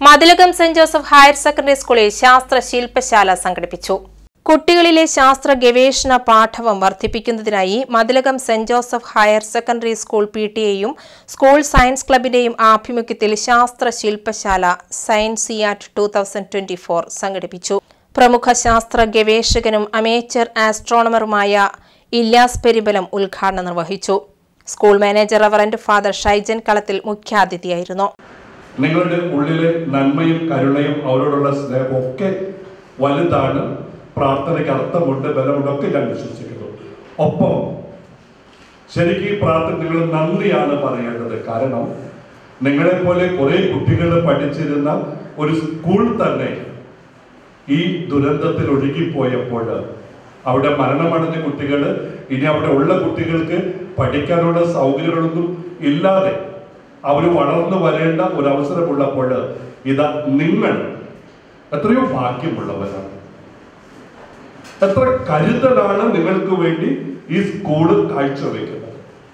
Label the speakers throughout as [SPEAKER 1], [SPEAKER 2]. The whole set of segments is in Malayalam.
[SPEAKER 1] Mathilakam saint Joseph higher secondary സ്കൂളിൽ ശാസ്ത്ര ശില്പശാല സംഘടിപ്പിച്ചു. കുട്ടികളിലെ ശാസ്ത്ര ഗവേഷണ പാഠവം വർദ്ധിപ്പിക്കുന്നതിനായി Mathilakam saint Joseph higher secondary school PTA-യും സ്കൂൾ സയൻസ് ക്ലബിന്റെയും ആഭിമുഖ്യത്തിൽ ശാസ്ത്ര ശില്പശാല സയൻസിയാറ്റ് 2024 സംഘടിപ്പിച്ചു. പ്രമുഖ ശാസ്ത്ര ഗവേഷകനും അമേച്ചർ ആസ്ട്രോണമറുമായ ഇല്യാസ് പെരുമ്പലം ഉദ്ഘാടനം നിർവഹിച്ചു. School manager reverend father Shaijan Kalathil മുഖ്യാതിഥിയായിരുന്നു.
[SPEAKER 2] നിങ്ങളുടെ ഉള്ളിലെ നന്മയും കരുണയും അവരോടുള്ള സ്നേഹമൊക്കെ വലുതാണ്. പ്രാർത്ഥനയ്ക്ക് അർത്ഥമുണ്ട്, ബലമുണ്ടൊക്കെ ഞാൻ വിശ്വസിക്കുന്നു. ഒപ്പം ശരിക്കും ഈ പ്രാർത്ഥന നിങ്ങൾ നന്ദിയാണ് പറയേണ്ടത്. കാരണം നിങ്ങളെപ്പോലെ കുറെ കുട്ടികൾ പഠിച്ചിരുന്ന ഒരു സ്കൂൾ തന്നെ ഈ ദുരന്തത്തിൽ ഒഴുകിപ്പോയപ്പോൾ അവിടെ മരണമടഞ്ഞ കുട്ടികൾ, ഇനി അവിടെ ഉള്ള കുട്ടികൾക്ക് പഠിക്കാനുള്ള സൗകര്യങ്ങളൊന്നും ഇല്ലാതെ അവർ വളർന്നു വരേണ്ട ഒരു അവസരമുള്ളപ്പോൾ ഇതാ നിങ്ങൾ എത്രയോ ഭാഗ്യമുള്ളവരാണ്. എത്ര കരുതലാണ് നിങ്ങൾക്ക് വേണ്ടി ഈ സ്കൂള് കാഴ്ചവെക്കുന്നത്.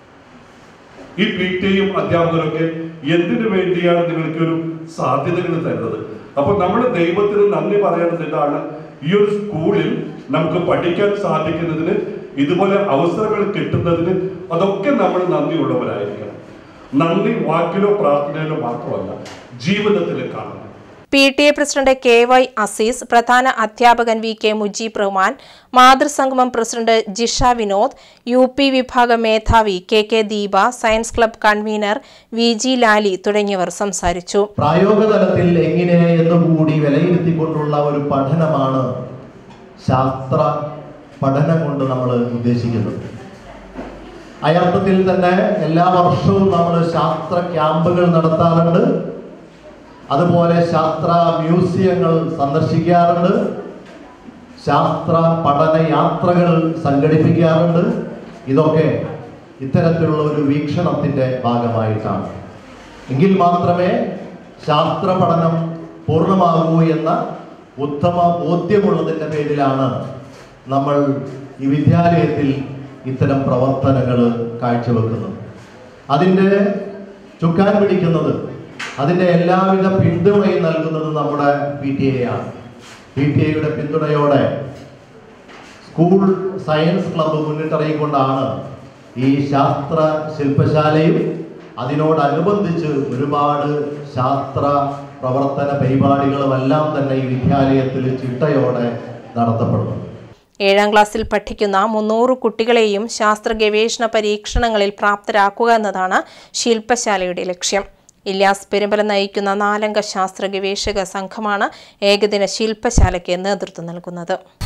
[SPEAKER 2] ഈ PTA-യും അധ്യാപകരൊക്കെ എന്തിനു വേണ്ടിയാണ് നിങ്ങൾക്കൊരു സാധ്യതകൾ തരുന്നത്. അപ്പൊ നമ്മൾ ദൈവത്തിന് നന്ദി പറയേണ്ടത് ഇതാണ്. ഈ ഒരു സ്കൂളിൽ നമുക്ക് പഠിക്കാൻ സാധിക്കുന്നതിന്, ഇതുപോലെ അവസരങ്ങൾ കിട്ടുന്നതിന് അതൊക്കെ നമ്മൾ നന്ദിയുള്ളവരായിരിക്കണം. നന്ദി വാക്കിലോ പ്രാർത്ഥനയിലോ മാത്രമല്ല, ജീവിതത്തിൽ കാണണം.
[SPEAKER 1] PTA പ്രസിഡന്റ് KY അസീസ്, പ്രധാന അധ്യാപകൻ VK മുജീബ് റഹ്മാൻ, മാതൃസംഗമം പ്രസിഡന്റ് ജിഷ വിനോദ്, UP വിഭാഗം മേധാവി KK Deepa, science club convener VG Lali തുടങ്ങിയവർ സംസാരിച്ചു.
[SPEAKER 3] പ്രായോഗിക തലത്തിൽ എങ്ങനെ എന്നുകൂടി വിലയിരുത്തിക്കൊണ്ടുള്ള ഒരു പഠനമാണ് ശാസ്ത്ര പഠനം കൊണ്ട് നമ്മൾ ഉദ്ദേശിക്കുന്നത്. അയർത്ഥത്തിൽ തന്നെ എല്ലാ വർഷവും നമ്മൾ ശാസ്ത്ര ക്യാമ്പുകൾ നടത്താറുണ്ട്. അതുപോലെ ശാസ്ത്ര മ്യൂസിയങ്ങൾ സന്ദർശിക്കാറുണ്ട്. ശാസ്ത്ര പഠന യാത്രകൾ സംഘടിപ്പിക്കാറുണ്ട്. ഇതൊക്കെ ഇത്തരത്തിലുള്ള ഒരു വീക്ഷണത്തിൻ്റെ ഭാഗമായിട്ടാണ്. എങ്കിൽ മാത്രമേ ശാസ്ത്ര പഠനം പൂർണ്ണമാകൂ എന്ന ഉത്തമ ബോധ്യമുള്ളതിൻ്റെ പേരിലാണ് നമ്മൾ ഈ വിദ്യാലയത്തിൽ ഇത്തരം പ്രവർത്തനങ്ങൾ കാഴ്ചവെക്കുന്നത്. അതിൻ്റെ ചുക്കാൻ പിടിക്കുന്നത്, അതിൻ്റെ എല്ലാവിധ പിന്തുണയും നൽകുന്നത് നമ്മുടെ PTA-യാണ്. PTA-യുടെ പിന്തുണയോടെ സ്കൂൾ സയൻസ് ക്ലബ്ബ് മുന്നിട്ടിറങ്ങിക്കൊണ്ടാണ് ഈ ശാസ്ത്ര ശില്പശാലയും അതിനോടനുബന്ധിച്ച് ഒരുപാട് ശാസ്ത്ര പ്രവർത്തന പരിപാടികളുമെല്ലാം തന്നെ ഈ വിദ്യാലയത്തിൽ ചിട്ടയോടെ നടത്തപ്പെടുന്നു.
[SPEAKER 1] 7ാം ക്ലാസ്സിൽ പഠിക്കുന്ന 300 കുട്ടികളെയും ശാസ്ത്ര ഗവേഷണ പരീക്ഷണങ്ങളിൽ പ്രാപ്തരാക്കുക എന്നതാണ് ശില്പശാലയുടെ ലക്ഷ്യം. ഇല്യാസ് പെരുമ്പലം നയിക്കുന്ന 4 അംഗ ശാസ്ത്ര ഗവേഷക സംഘമാണ് ഏകദിന ശില്പശാലയ്ക്ക് നേതൃത്വം നൽകുന്നത്.